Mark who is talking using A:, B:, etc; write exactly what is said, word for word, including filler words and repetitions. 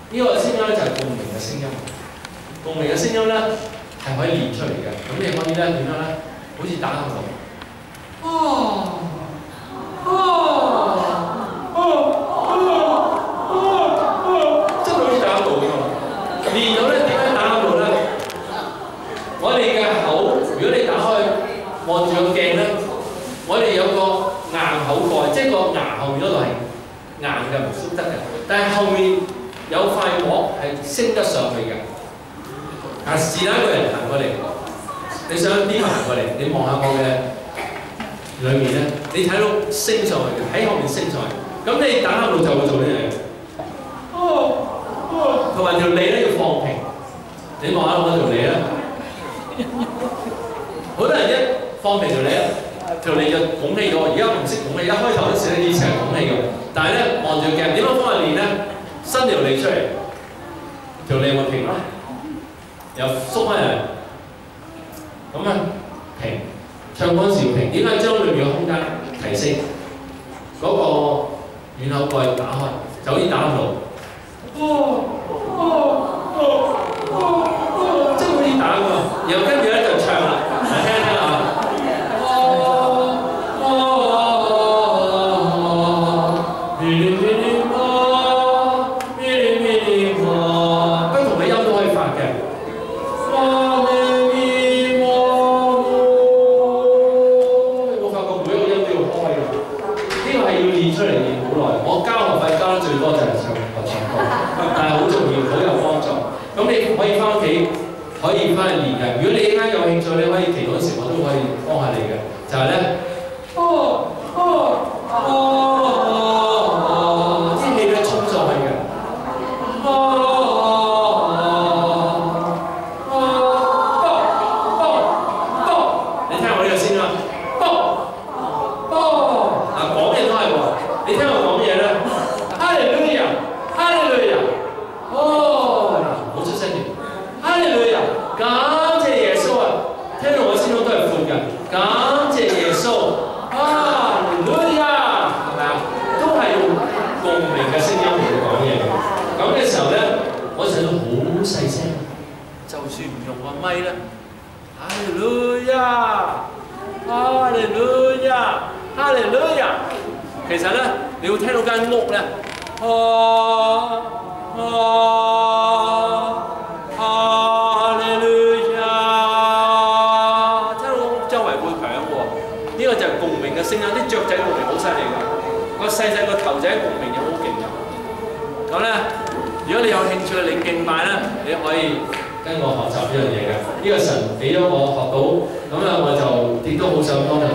A: 呢個聲音咧就係共鳴嘅聲音。共鳴嘅聲音咧係可以練出嚟嘅。咁你可以咧點樣咧？好似打響度。哦哦哦哦，真係好似打響度咁啊！練到咧點樣打響度咧？我哋嘅口，如果你打開望住個鏡咧，我哋有個硬口蓋，即係個牙後面嗰度係硬嘅，唔縮得嘅。但係後面有塊膜係升得上去嘅。啊，是但一個人行過嚟，你想邊個行過嚟？你望下我嘅裏面咧，你睇到升上去嘅，喺後面升上去。咁你打響度就會做呢樣嘢。哦哦，同埋條脷咧要放平。你望下我條脷咧。好多人一放平條脷，條脷就拱起咗。而家唔識拱起，一開頭嗰時咧以前係拱起嘅，但係咧望住鏡點樣幫佢練咧？伸條脷出嚟，條脷會平咯，又縮翻嚟，咁啊平。唱嗰陣時要平，點解將裏面嘅空間提升？嗰、那個軟口蓋打開，就好似打響度。哦哦哦哦哦，真係好似打㗎喎！然後跟住咧就唱啦，嚟聽一聽啊！可以翻去練嘅。如果你依家有興趣，你可以祈禱時我都可以幫下你嘅。就係咧，哦哦哦哦，啲氣咧衝上去嘅。哦哦哦哦，你聽我呢個先啦。哦哦，嗱講嘢都係喎。你聽我講嘢咧，哈利路亞，哈利路亞。哦，嗱，好出聲嘅。哈利路亞。感謝耶穌啊！聽到我心中都係闊嘅。感謝耶穌，哈利路亞，係咪啊？都係用共鳴嘅聲音嚟講嘢嘅。咁嘅時候咧，我就要好細聲，就算唔用個咪咧，哈利路亞，哈利路亞，哈利路亞。其實咧，你會聽到間屋咧，啊啊啊！嘅聲音，啲雀仔共鳴好犀利㗎，個細細個頭仔共鳴又好勁㗎。咁咧，如果你有興趣嚟敬拜咧，你可以跟我學習呢樣嘢嘅。呢個神俾咗我學到，咁啊我就亦都好想幫助